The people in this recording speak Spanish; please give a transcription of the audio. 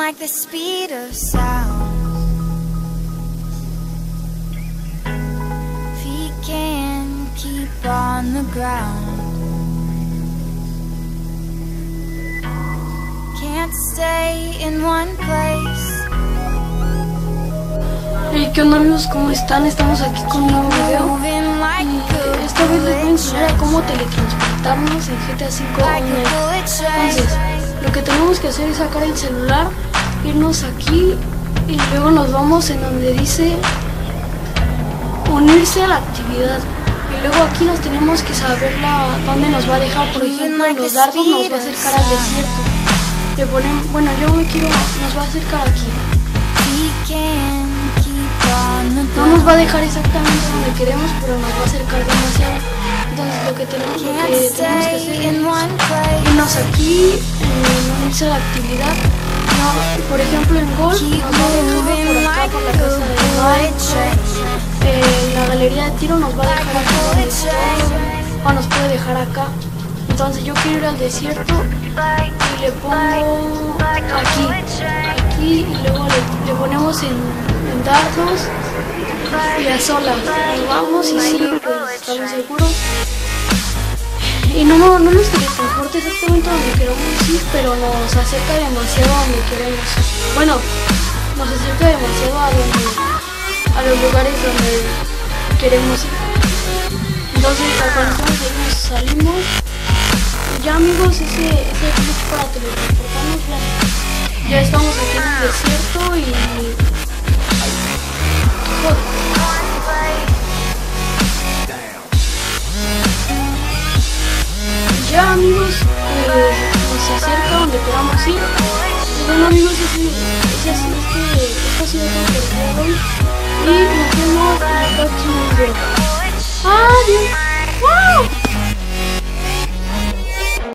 like the speed of sound. Feet can't keep on the ground. Can't stay in one place. Hey, ¿qué onda amigos? ¿Cómo están? Estamos aquí con un nuevo video. Y esta vez les voy a enseñar a cómo teletransportarnos en GTA V Online. Entonces, lo que tenemos que hacer es sacar el celular, irnos aquí y luego nos vamos en donde dice unirse a la actividad. Y luego aquí nos tenemos que saber dónde nos va a dejar. Por ejemplo, en los dardos nos va a acercar al desierto. Le ponemos, bueno, nos va a acercar aquí. No nos va a dejar exactamente donde queremos, pero nos va a acercar demasiado. Entonces lo que tenemos que hacer es irnos aquí, unirse a la actividad. No, por ejemplo en golf nos va a dejar por acá por la casa de Mike. La galería de tiro nos va a dejar aquí o nos puede dejar acá. Entonces yo quiero ir al desierto y le pongo aquí y luego le ponemos en dardos y a solas. Nos vamos y sí, pues estamos seguros. Y no nos teletransporta exactamente donde queremos ir, pero nos acerca demasiado a donde queremos. Bueno, nos acerca demasiado a los lugares donde queremos ir. Entonces cuando salimos. Ya amigos, ese clip para teletransportarnos, ya estamos aquí en el desierto y... Ya amigos, nos acerca donde queramos ir. Y bueno amigos, esto ha sido todo por el día de hoy. Y nos vemos